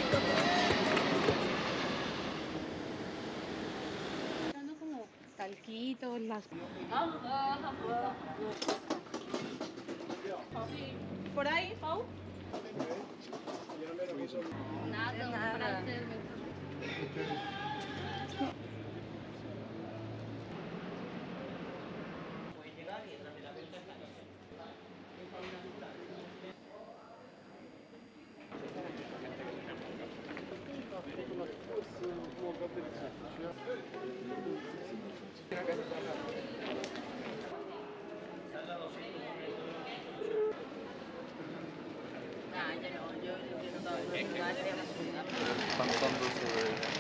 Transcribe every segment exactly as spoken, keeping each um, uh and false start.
Como talquitos, las... ¿Por ahí, Pau? Nada, nada. Ah, yo no, yo, yo no estaba en la ciudad. Pensando sobre...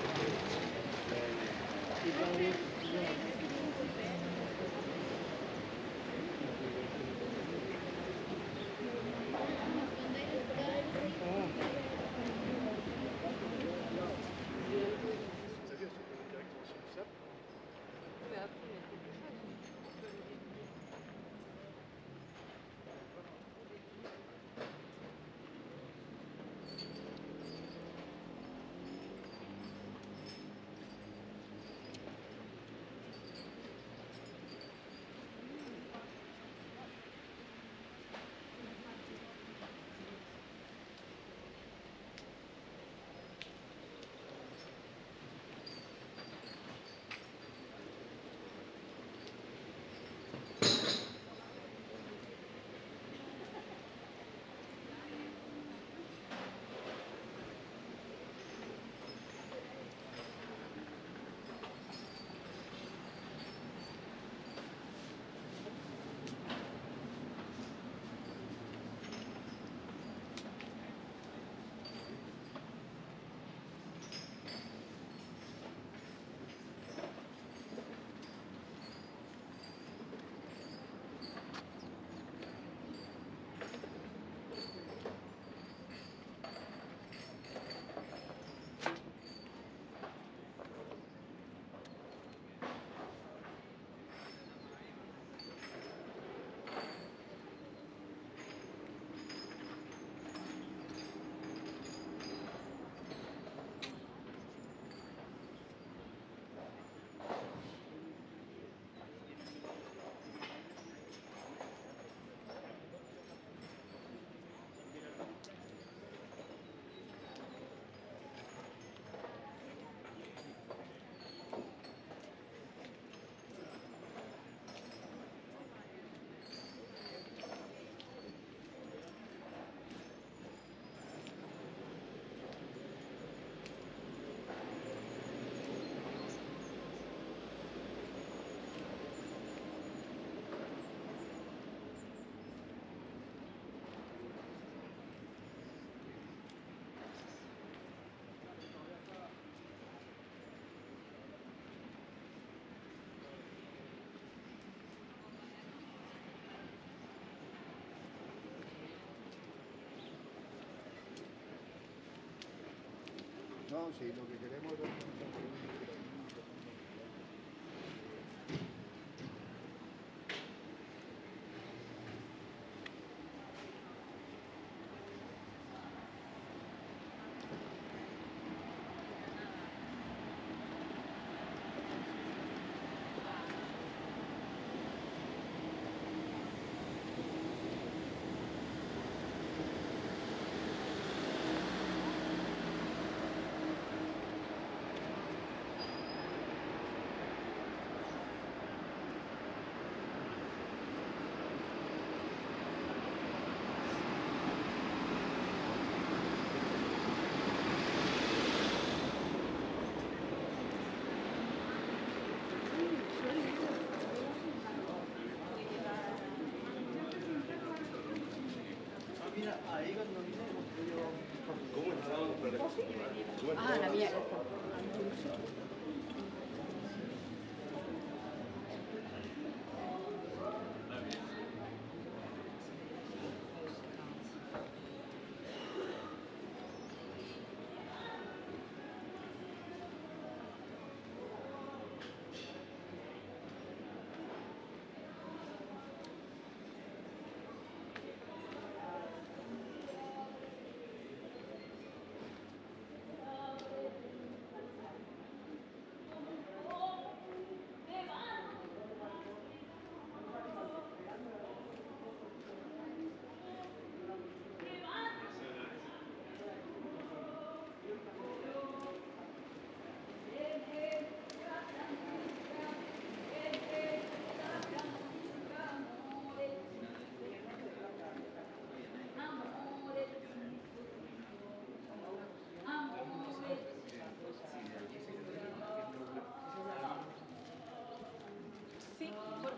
No, sí, lo que queremos es... Ah, la mía.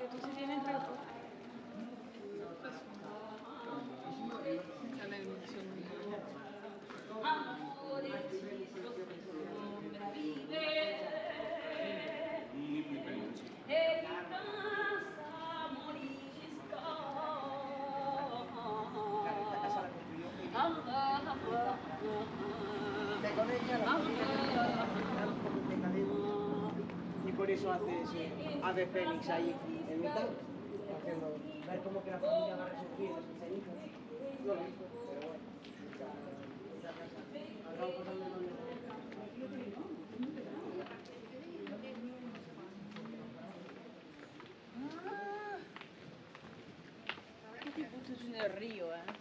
Porque tú sí tienes roto. Sale en emisión. Con ella la y por eso hace ese ave fénix ahí en mitad, haciendo ver cómo que la familia va a resurgir de sus cenizas. No lo he visto, pero bueno. Acabo pasando el nombre. Qué tipo de río, ¿eh?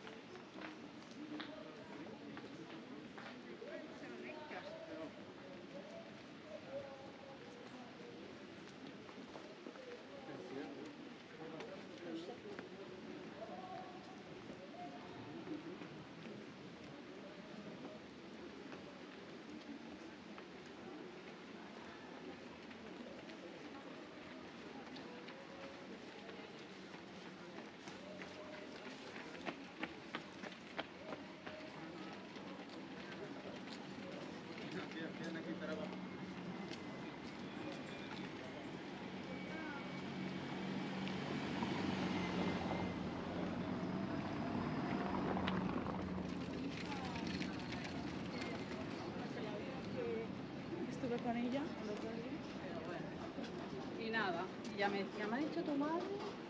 Estuve con ella, pero bueno. Y nada, ella me decía, ¿me ha dicho tu madre?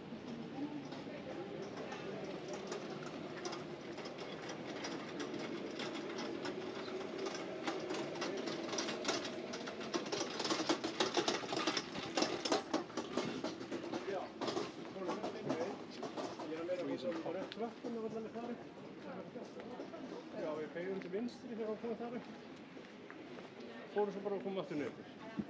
Ja, we pegen tenminste, die gaan gewoon hebben. Voor ze maar komen te nemen.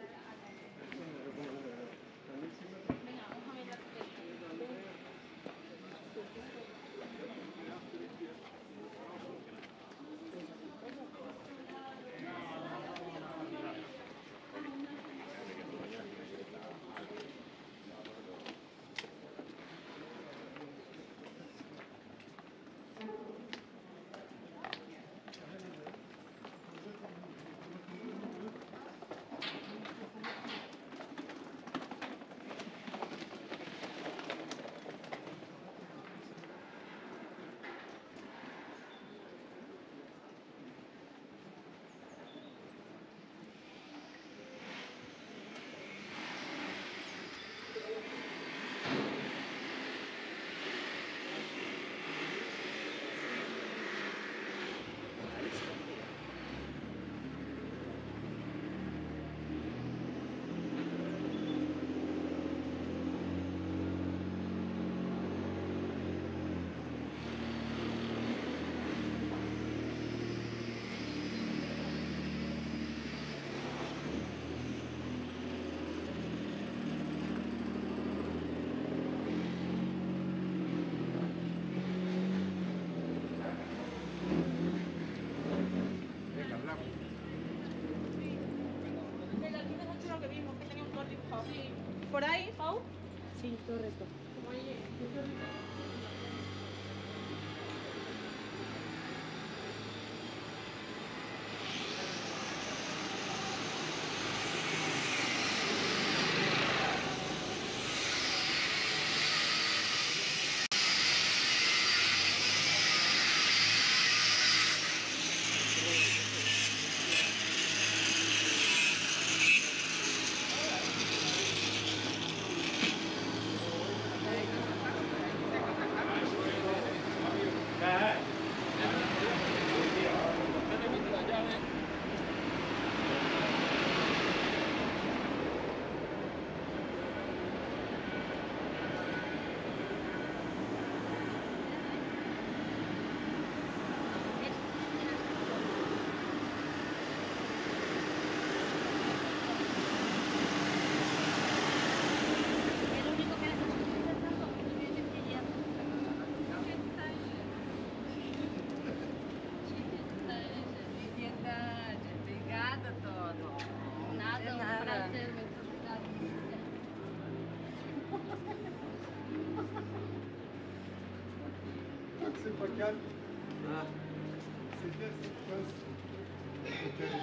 ¿Por ahí, Pau? Sí, correcto. Venga. C'est pas calme. Ah. C'est bien, c'est pas. Ok.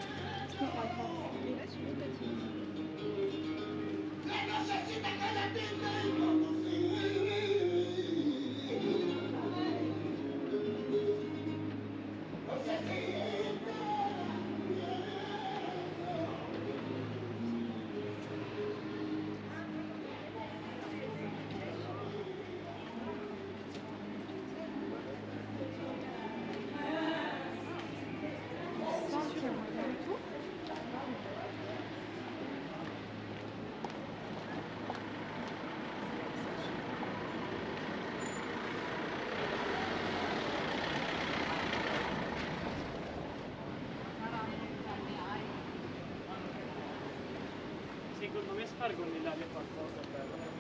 Secondo me spargonnellare qualcosa per...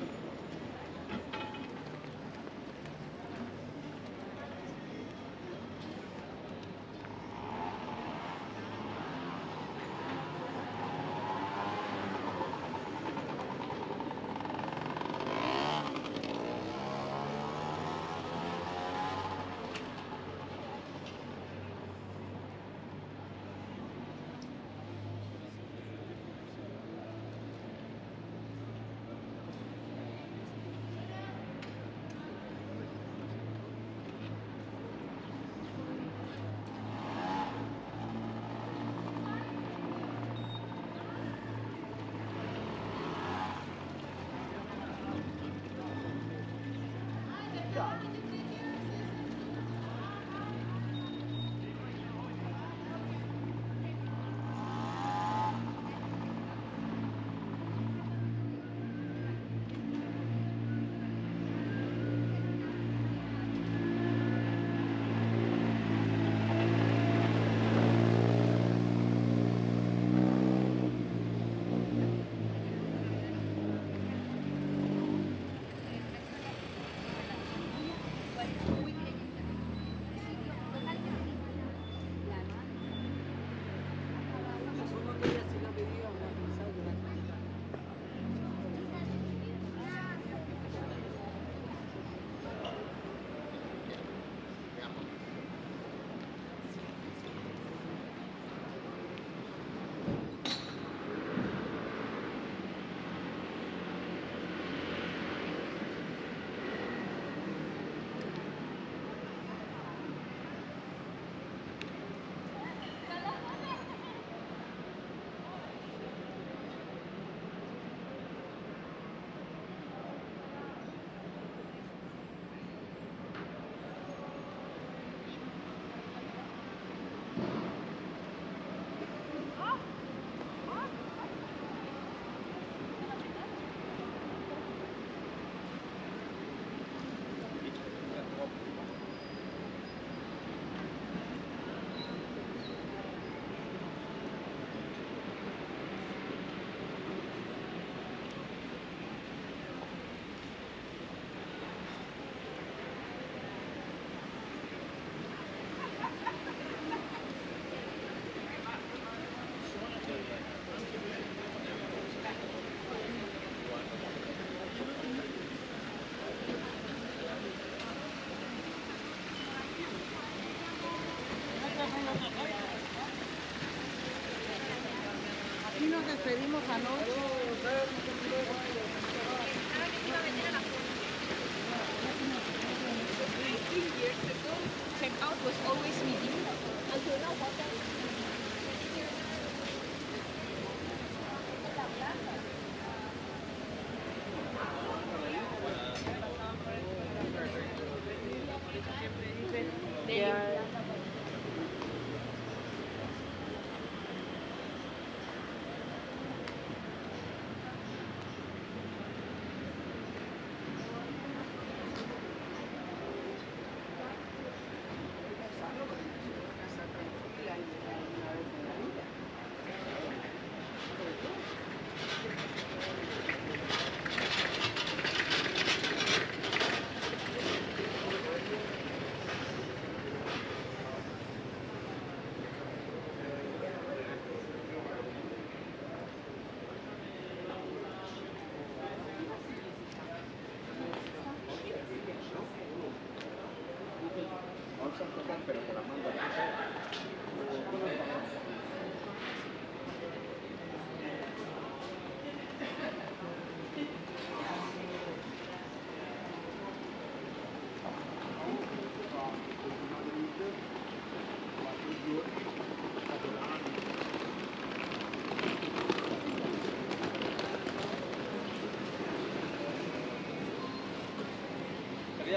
Aquí nos despedimos anoche. Check out was always meeting. Until now, what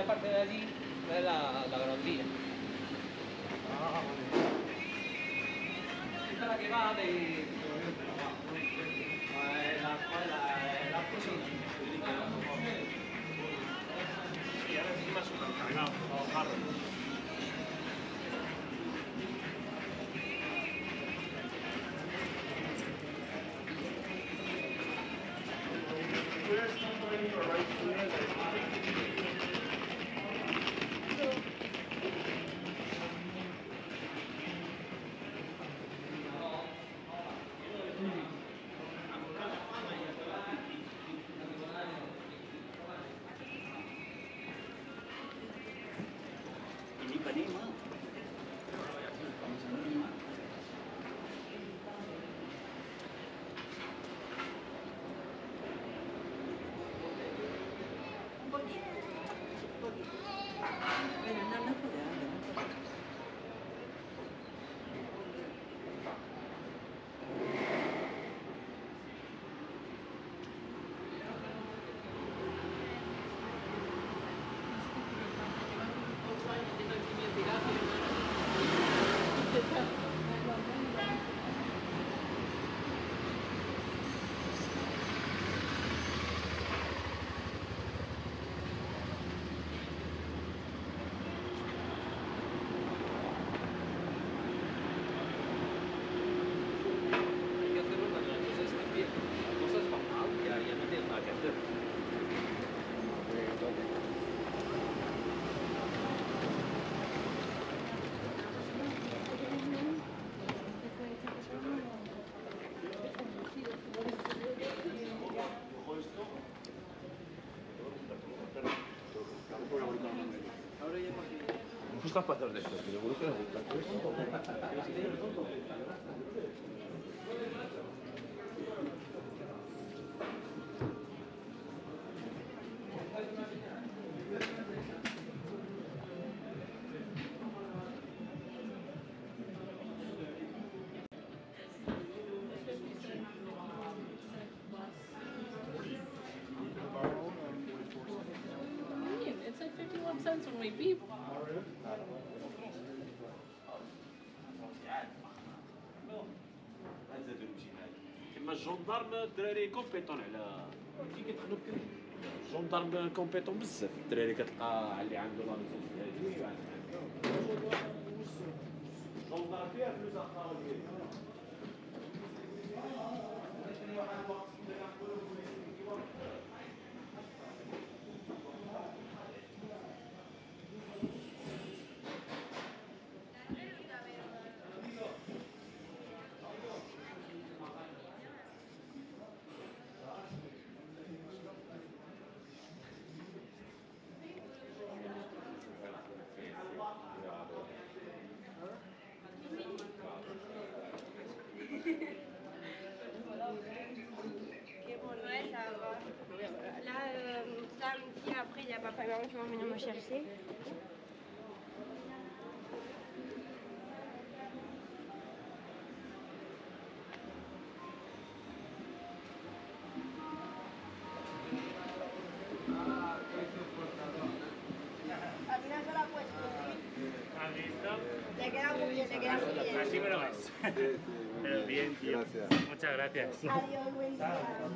parte de allí es la, la Gran Vía. Ah, vale. Esta es la que va de... La, la, la, la cocina. Sí, ahora encima es un encargado, no, barro. Me gustan patas de estos, pero seguro que les gusta. It's like fifty-one cents when we beep. كما الجندارم الدراري كومبيتون على كي كيدخلوا في الجندارم كومبيتون بزاف الدراري كتلقى اللي عنده لا ميسونس ديالو الجندار فيها فلوس اخرى Là, euh, samedi, après, il y a papa et maman qui vont venir me chercher. Al final se lo ha puesto, ¿sí? ¿Has visto? Le queda muy bien, le queda muy bien. Así me lo ves. Pero bien, tío. Gracias. Muchas gracias. Adiós, buen día.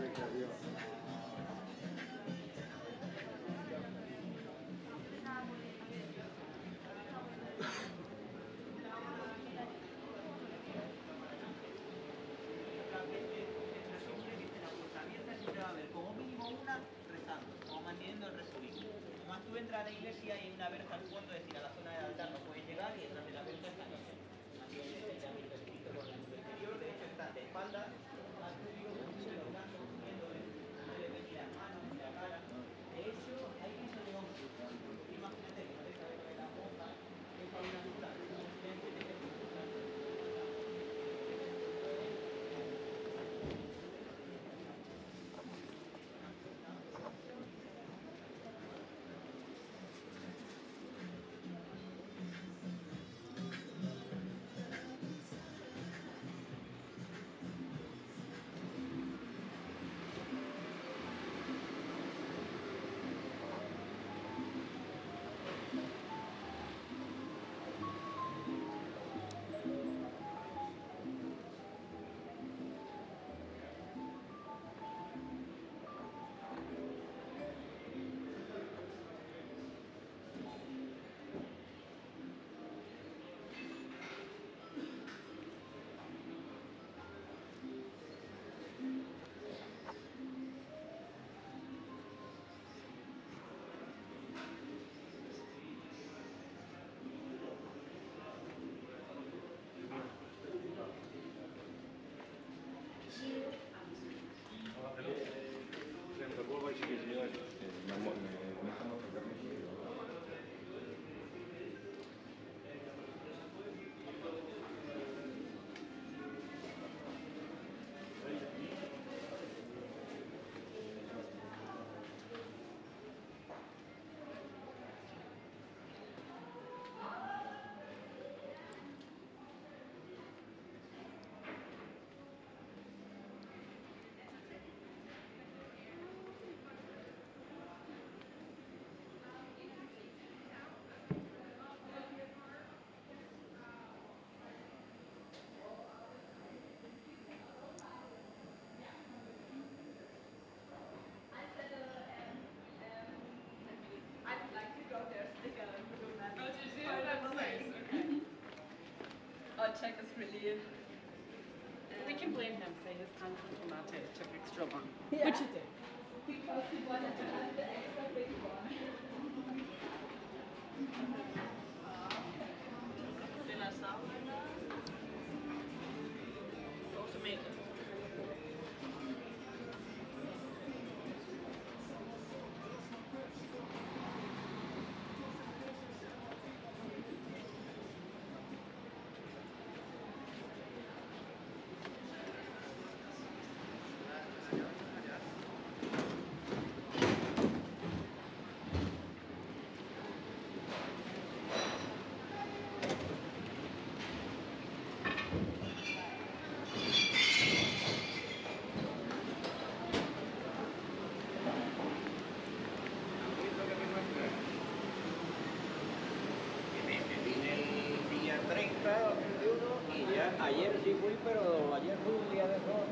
Como mínimo una rezando, como manteniendo el rezo vivo. Más tú entras a la iglesia y hay una verja al fondo, es decir, a la zona del altar no puedes llegar y detrás de la verja está la iglesia. Así que ya mi respeto por el exterior, de hecho están de espaldas, más público, con los brazos subiendo de las manos, de la cara. De hecho, hay que se le honra. Imagínate que no deja de ver la boca, que es una luz, un silencio de que Our check is really... We can blame him, say his constant latte took extra long. Yeah. Which it did. Because he wanted to have the extra big one. De la sábana. O tomato. Ayer sí fui, pero ayer fui un día de sol.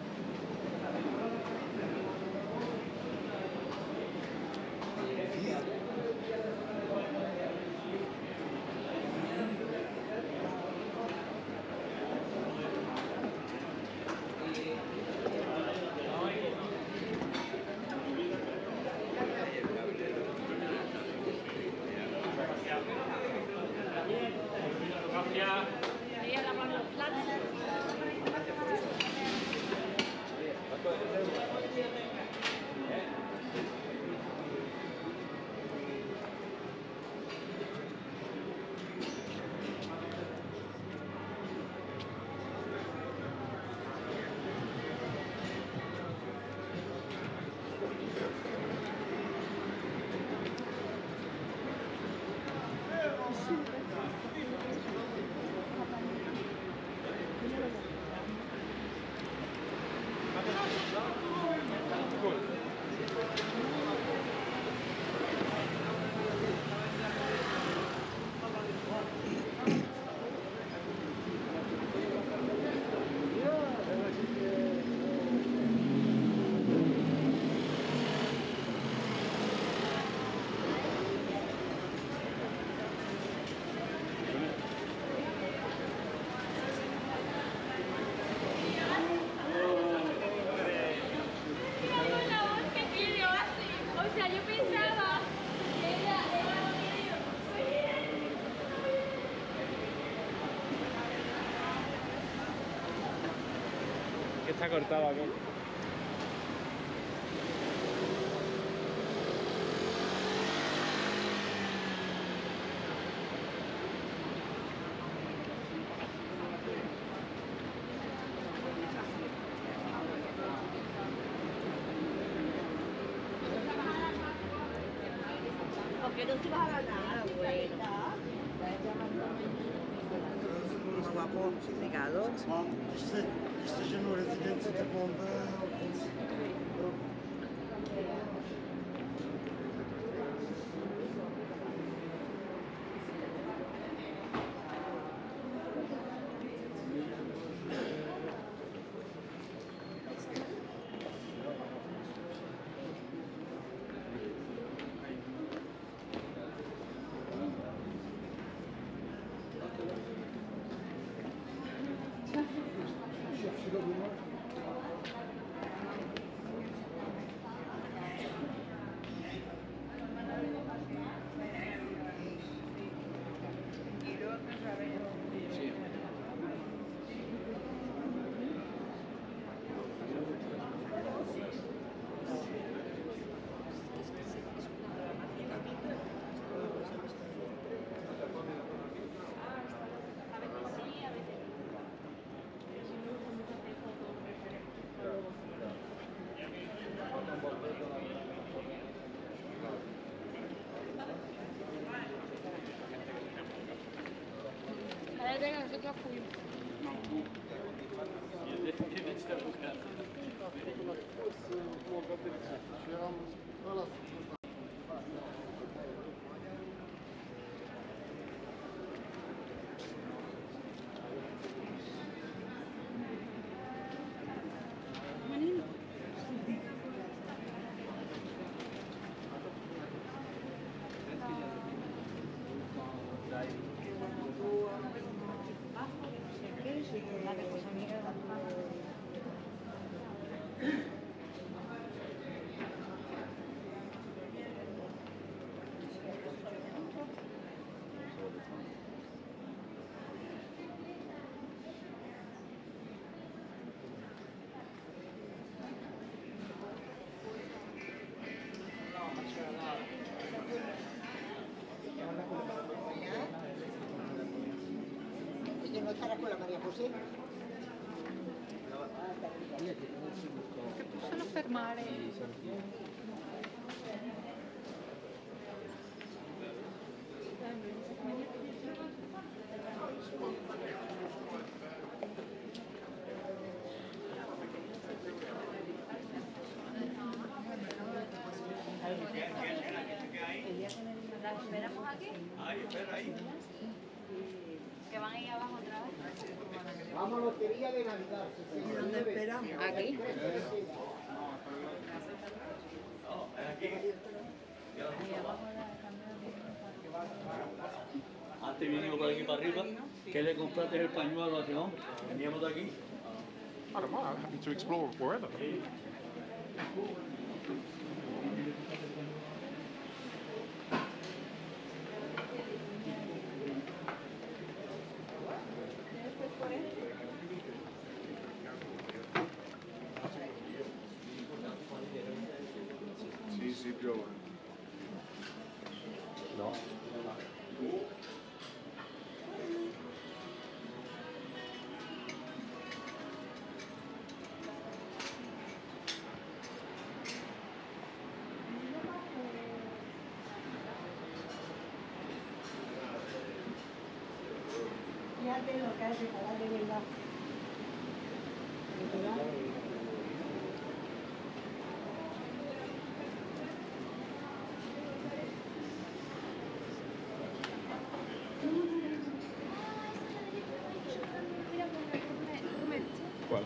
Ahí a lavar los platos. Está cortado aquí. Porque no se va a ganar, bueno. Más guapo, legado. İşte, işte Cumhur Residence Depo'nda Venga, nosotros fuimos. ¿Qué? la reposaría. Io non sarà quella Maria José. Che possono fermare. ¿La esperamos aquí? Ahí, espera ahí. Que van ahí abajo otra vez. Vamos a Lotería de Navidad. ¿Dónde esperamos? Aquí. No, es aquí. Antes vinimos por aquí para arriba. ¿Qué le compraste el pañuelo a ese hombre? Veníamos de aquí. I don't mind. I'm happy to explore wherever. Sí, sí, più avanti. No. Fíjate lo que hace para de verdad. ¿Cuál?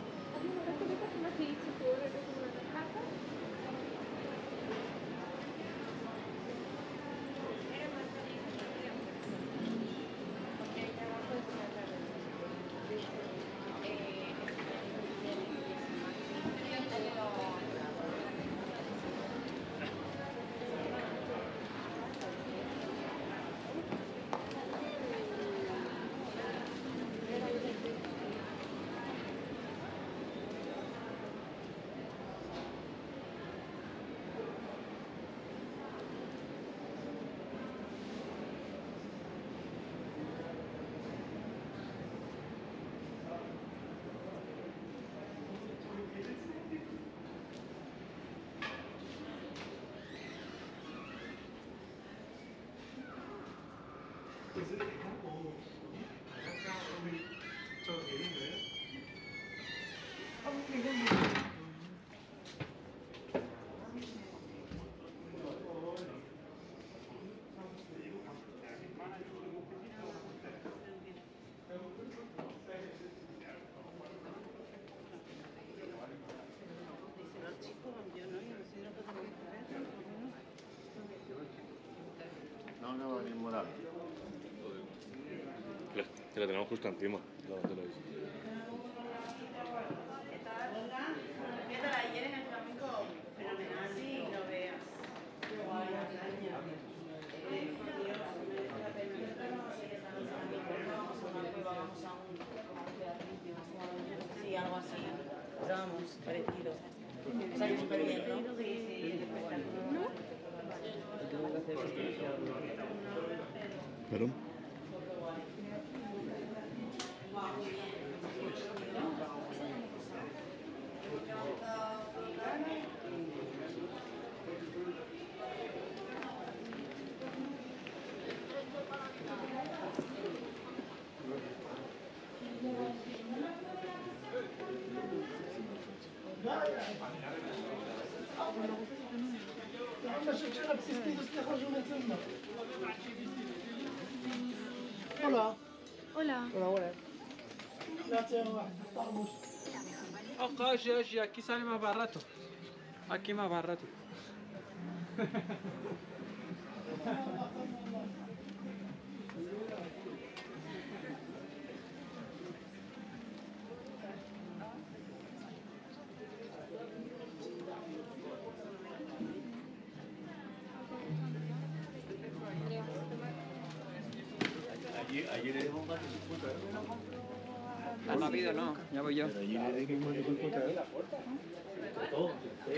No, no, ni moral. Que la tenemos justo encima. No, te lo he visto. ¿Qué tal? ¿Qué tal? Ayer en el flamenco, fenomenal, sí, no veas. Qué guay, la caña. Eh, Dios, me deja la pena. Sí, esta noche también vamos a una cueva, vamos a un teatrillo, sí, algo así. Pero vamos, parecido. O sea, que súper bien, ¿no? Sí, sí, espectacular. ¿Perdón? Hola. Hola. Hola, buenas. Gracias, vamos. Acá, oye, oye, aquí sale más barato. Aquí más barato. Tan rápido no, ya voy yo. Pero allí hay que poner cincuenta euros. Todo.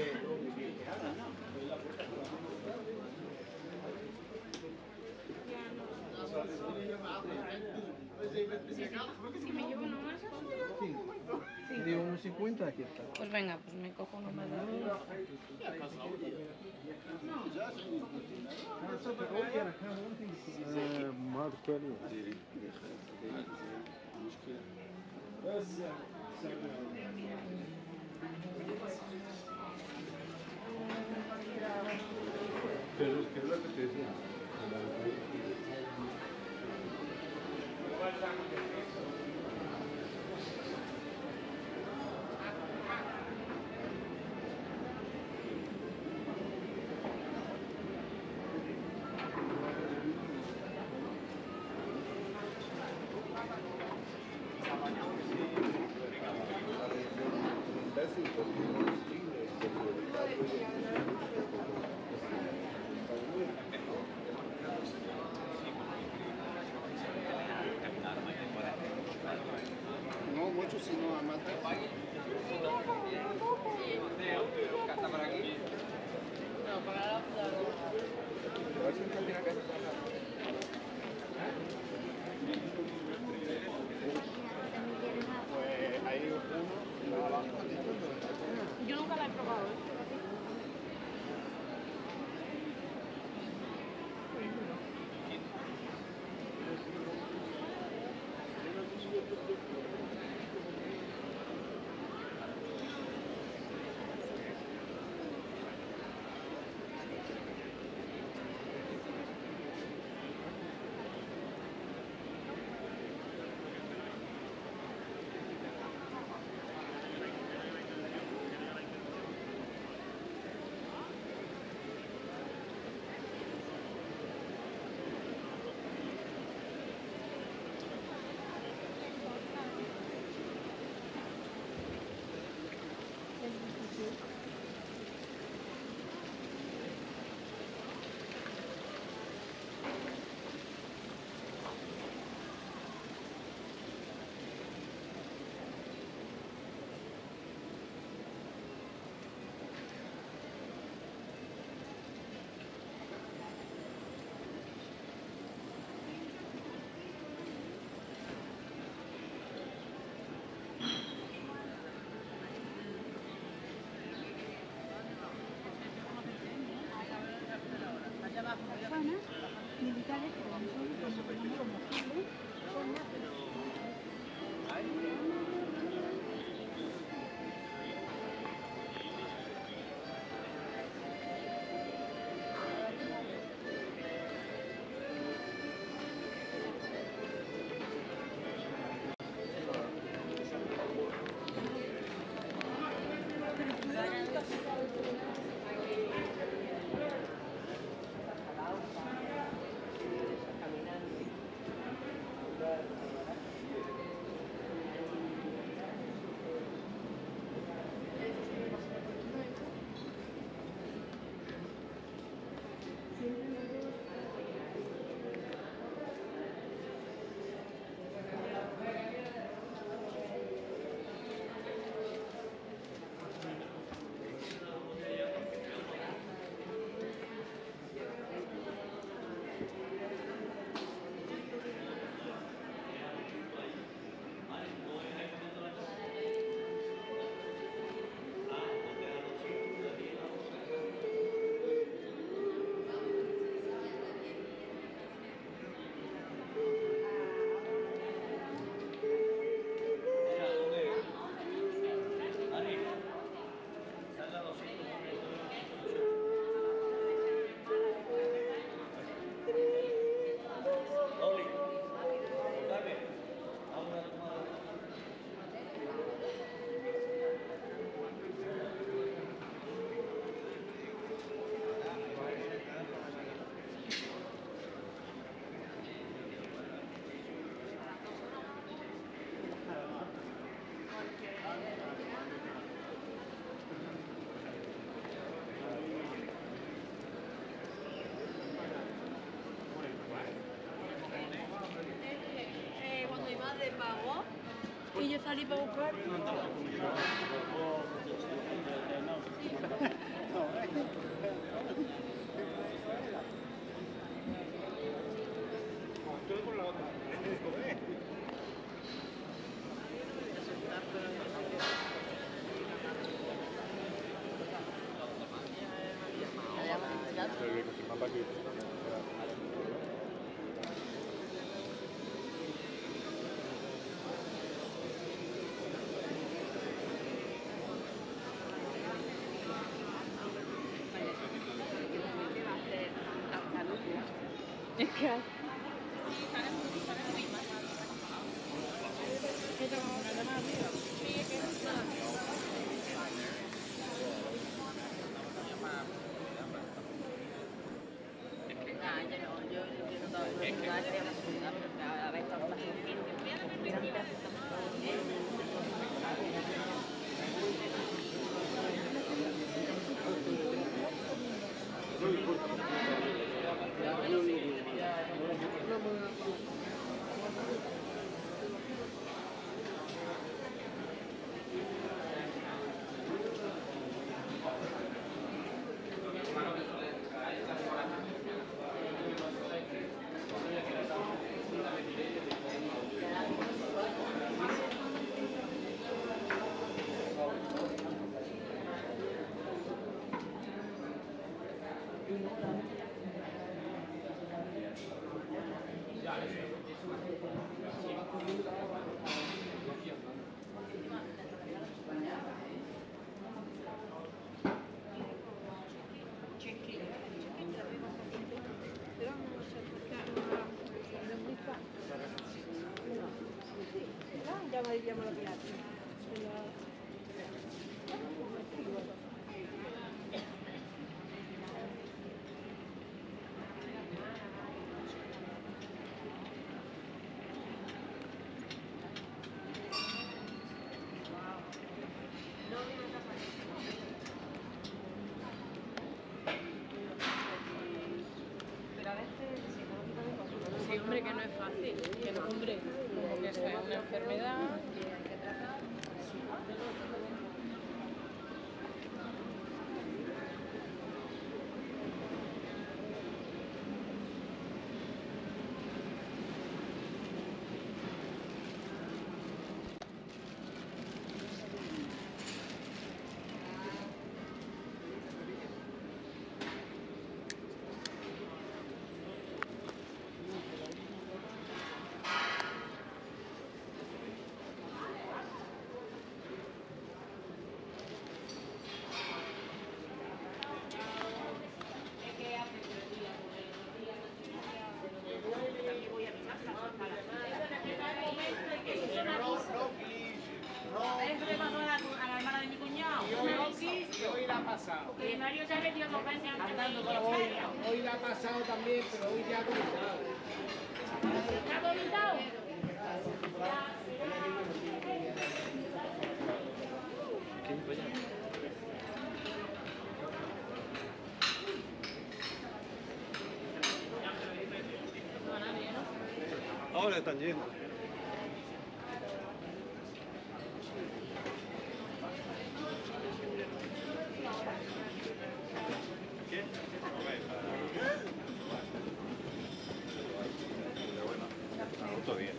Si me llevo uno más, Sí. De unos cincuenta, aquí está. pues venga, pues me cojo uno más de aquí. ما تكوني Pero es que es lo que te decía. No mucho, sino a más. ¿Canta por aquí? No, para la flor. Pues hay uno, la abajo. Yo nunca la he probado, ¿eh? Militares que son como combustible, son más de salir para buscar. Es que hace. Sí, hombre, que no es fácil, que no, hombre, como que esto es una enfermedad que hay que tratar. Hoy la ha pasado también, pero hoy ya ha comentado. ¿Está vomitado? Ahora están yendo. ¿Qué? Otro día.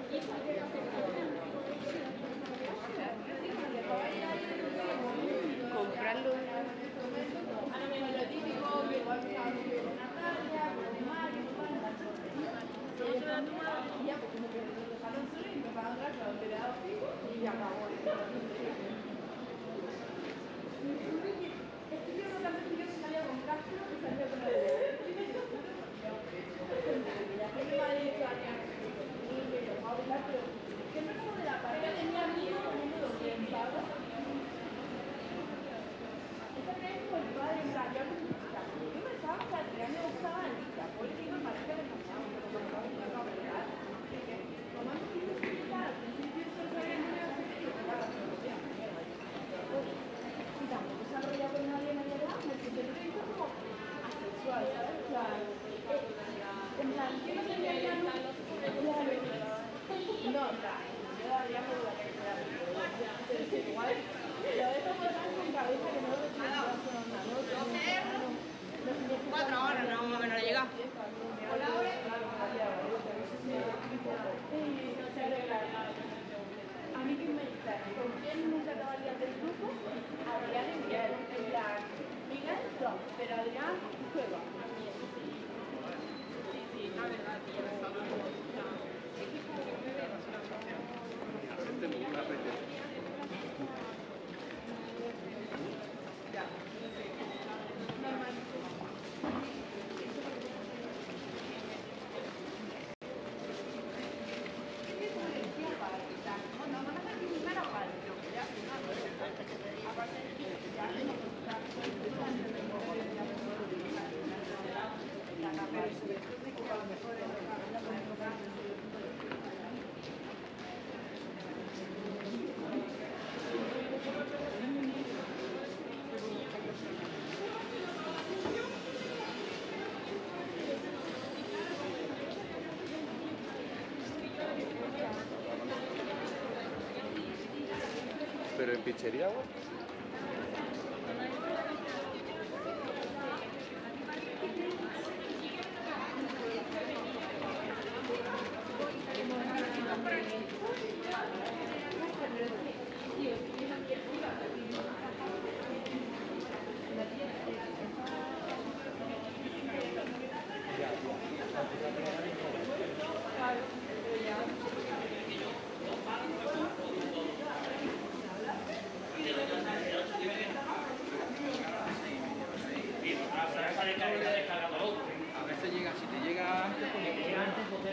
Comprarlo. Cuatro horas, no vamos a ver a llegar. A mí que me dice, ¿con quién nunca te valías del grupo? Adrián y Miguel, en plan, Miguel, no, pero Adrián, juega. Sí, sí, la verdad, Pero en pizzería, ¿no? A veces llega, si te llega antes, pues te llega antes, pues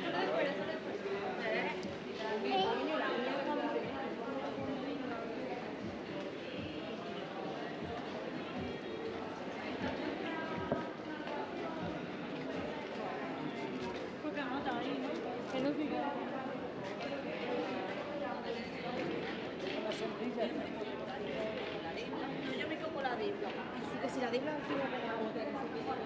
yo me quedo con la dibla. Así que si la dibla encima de la botella.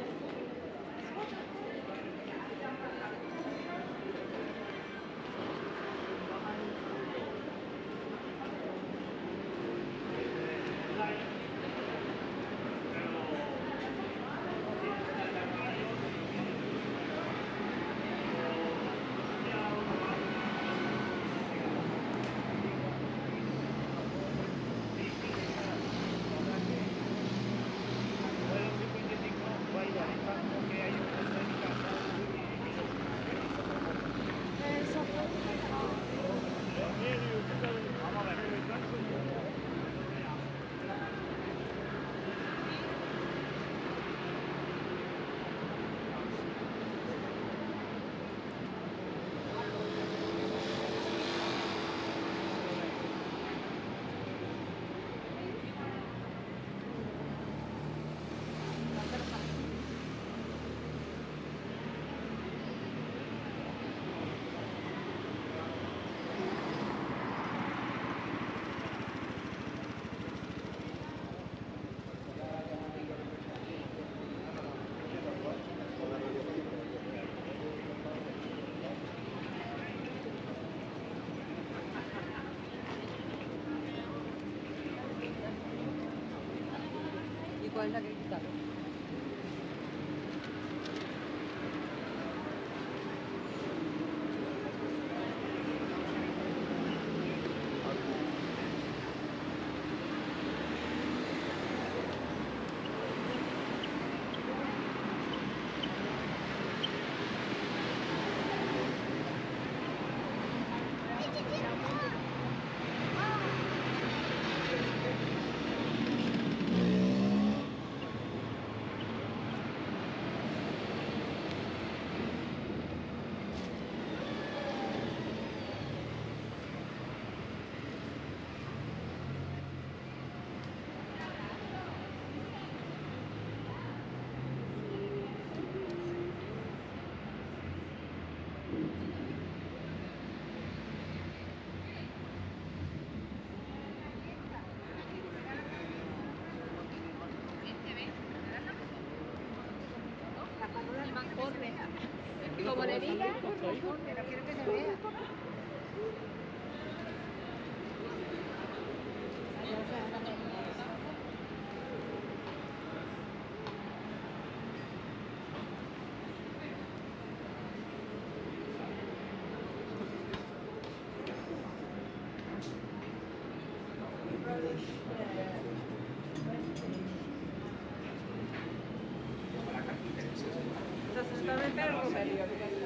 ¿Cuál es la que quitaron? el man corre. Como le diga, corre, corre, no quiero que se vea. Exactamente el romería.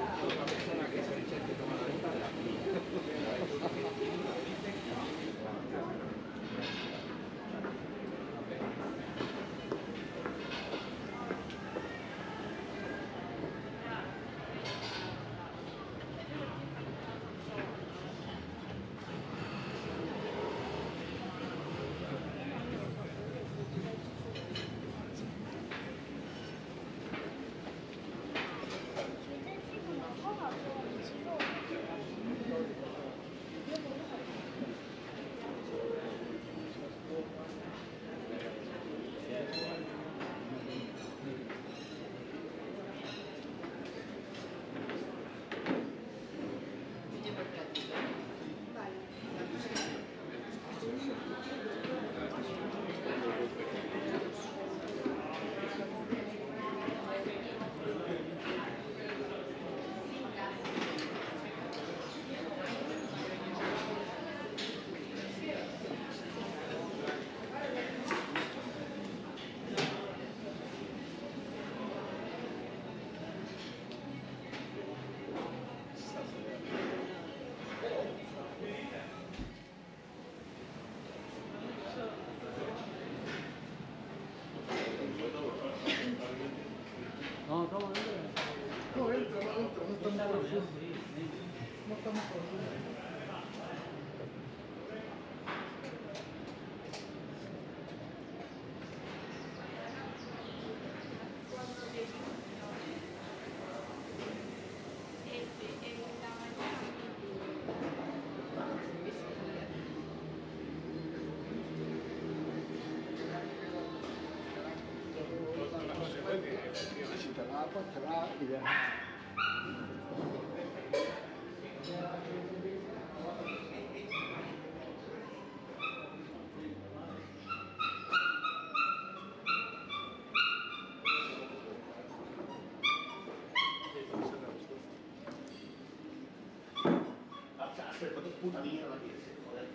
No, toma, entra. No, entra, no, entra, no estamos por el No estamos por el Si te va, pues te va y ya. Puta mierda, tío, joder.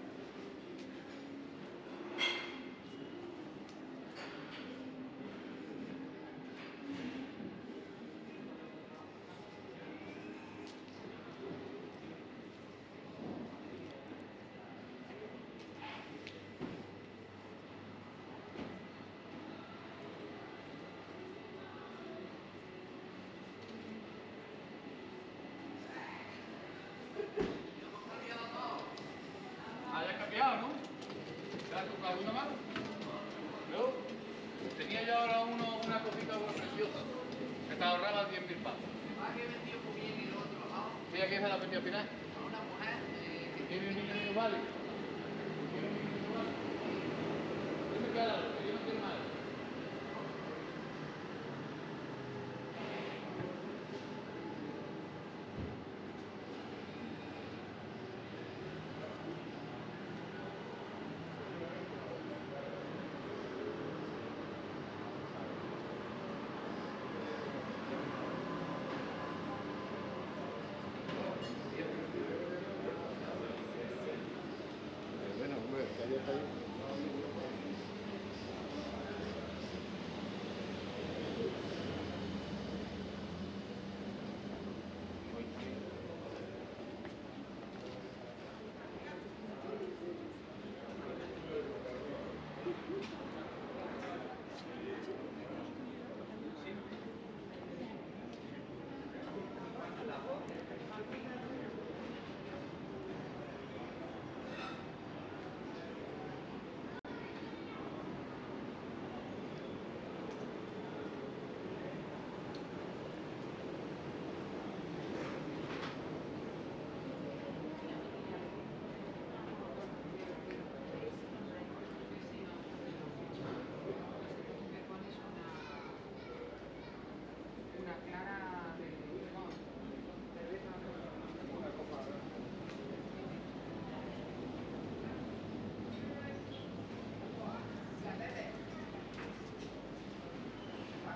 Haya cambiado, ¿no? ¿Te has tocado una mano? Yo tenía yo ahora uno, una cosita preciosa que te ahorraba diez mil pavos. Ah, que vendió muy bien y lo otro, ¿no? ¿Sí, a quién se la vendió al final? A una mujer eh, que ¿Tiene un niño vale? ¿Tiene un niño vale? Yo me quedo, yo no quiero nada.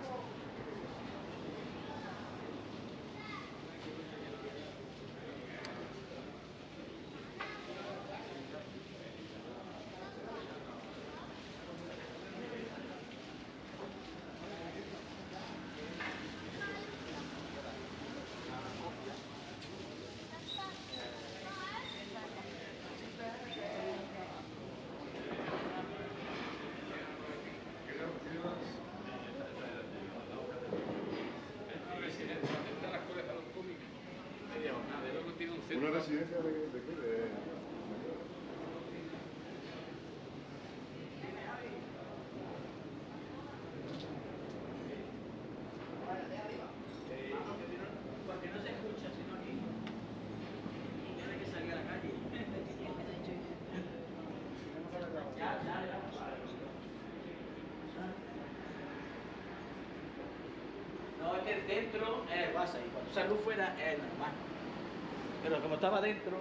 ¿Una residencia de, de qué? De... Porque no se escucha, sino aquí. Tiene que salir a la calle. Ya, ya, ya. No, es que dentro es base y cuando sale luz fuera es normal. Pero como estaba dentro...